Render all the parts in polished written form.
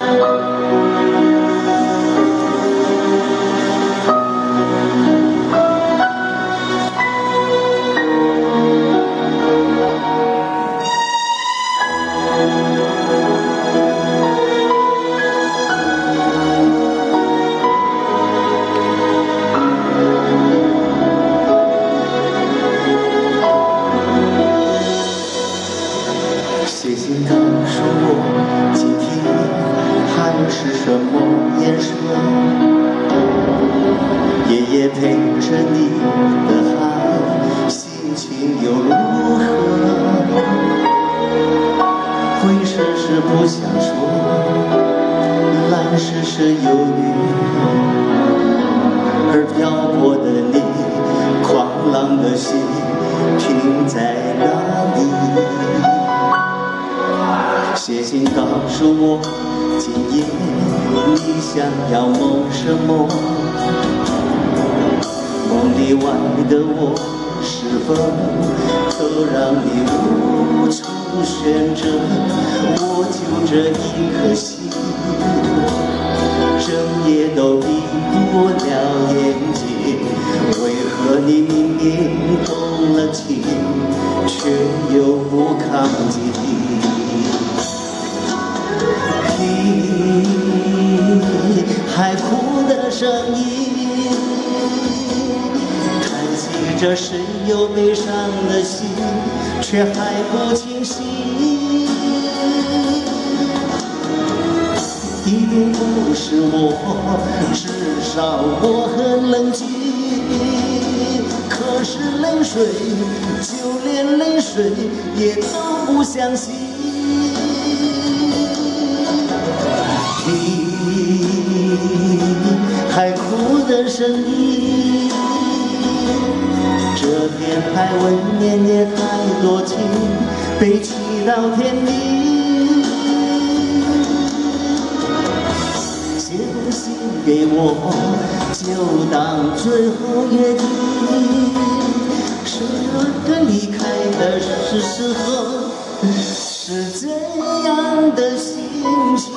写信告诉我，今天还是什么颜色？夜夜陪着你的海，心情又如何？灰时时不想说，蓝时时忧虑，而漂泊的你，狂浪的心停在哪里？写信告诉我，今夜你想要梦什么？梦里外的我，是否都让你无从选择？我就这一颗心，整夜都闭不了眼睛。为何你明明动了情，却又不靠近？海哭的声音，叹息着谁又悲伤的心，却还不清醒。一定不是我，至少我很冷静。可是泪水，就连泪水也都不相信。海哭的声音，这片海问绵也太多情，被气到天明。写封信给我，就当最后约定。舍得离开的时候，是怎样的心情？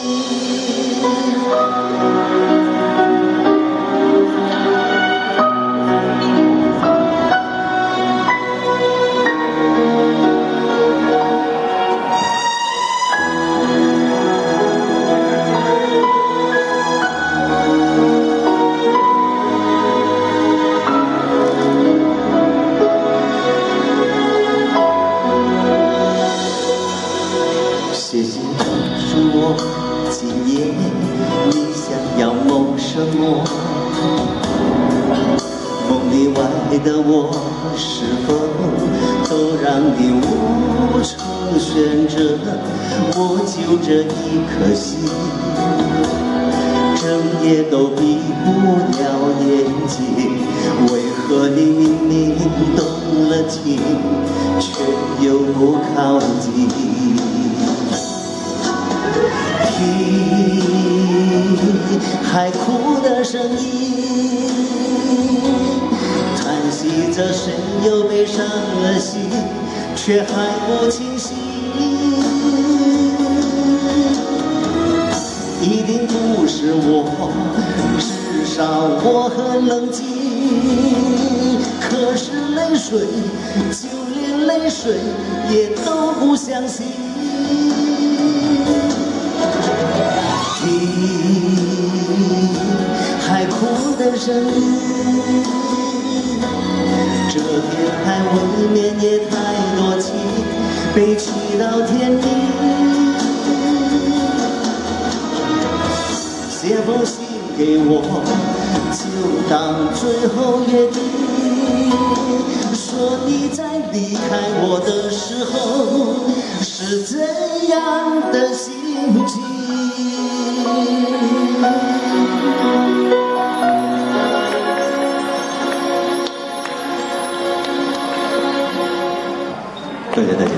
写信告诉我，今夜你想要梦什么？梦里外的我，是否都让你无从选择？我就这一颗心，整夜都闭不了眼睛。为何你明明动了情，却又不靠近？海哭的声音，叹息着谁又悲伤了心，却还不清醒。一定不是我，至少我很冷静。可是泪水，就连泪水也都不相信。海哭的声音，这片海未免也太多情，被气到天明。写封信给我，就当最后约定。说你在离开我的时候，是怎样的心情？ 对对对。